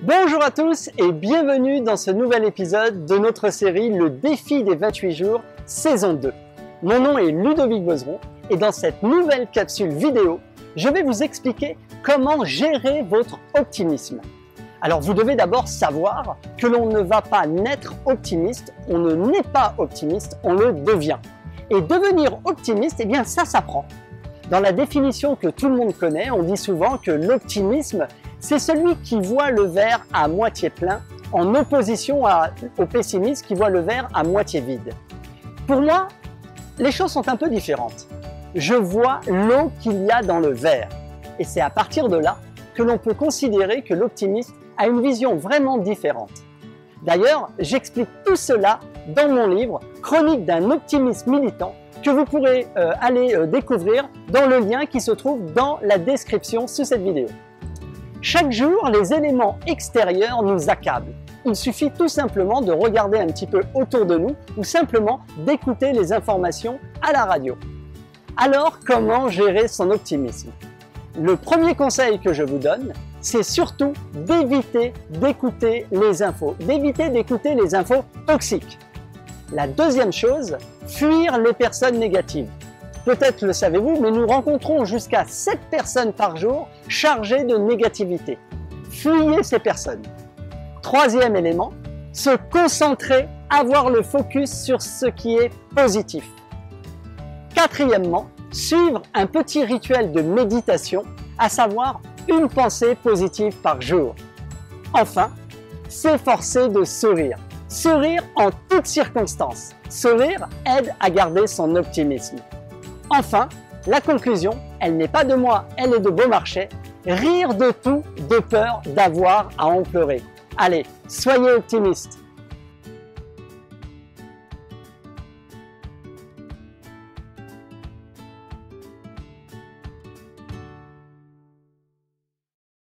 Bonjour à tous et bienvenue dans ce nouvel épisode de notre série Le défi des 28 jours, saison 2. Mon nom est Ludovic Bozeron et dans cette nouvelle capsule vidéo, je vais vous expliquer comment gérer votre optimisme. Alors vous devez d'abord savoir que l'on ne va pas naître optimiste, on ne naît pas optimiste, on le devient. Et devenir optimiste, eh bien ça s'apprend. Dans la définition que tout le monde connaît, on dit souvent que l'optimisme, c'est celui qui voit le verre à moitié plein, en opposition au pessimiste qui voit le verre à moitié vide. Pour moi, les choses sont un peu différentes. Je vois l'eau qu'il y a dans le verre. Et c'est à partir de là que l'on peut considérer que l'optimiste a une vision vraiment différente. D'ailleurs, j'explique tout cela dans mon livre « Chronique d'un optimiste militant » que vous pourrez aller découvrir dans le lien qui se trouve dans la description sous cette vidéo. Chaque jour, les éléments extérieurs nous accablent. Il suffit tout simplement de regarder un petit peu autour de nous ou simplement d'écouter les informations à la radio. Alors, comment gérer son optimisme? Le premier conseil que je vous donne, c'est surtout d'éviter d'écouter les infos, d'éviter d'écouter les infos toxiques. La deuxième chose, fuir les personnes négatives. Peut-être le savez-vous, mais nous rencontrons jusqu'à 7 personnes par jour chargées de négativité. Fuyez ces personnes. Troisième élément, se concentrer, avoir le focus sur ce qui est positif. Quatrièmement, suivre un petit rituel de méditation, à savoir une pensée positive par jour. Enfin, s'efforcer de sourire. Sourire en toutes circonstances. Sourire aide à garder son optimisme. Enfin, la conclusion, elle n'est pas de moi, elle est de Beaumarchais. Rire de tout, de peur d'avoir à en pleurer. Allez, soyez optimistes.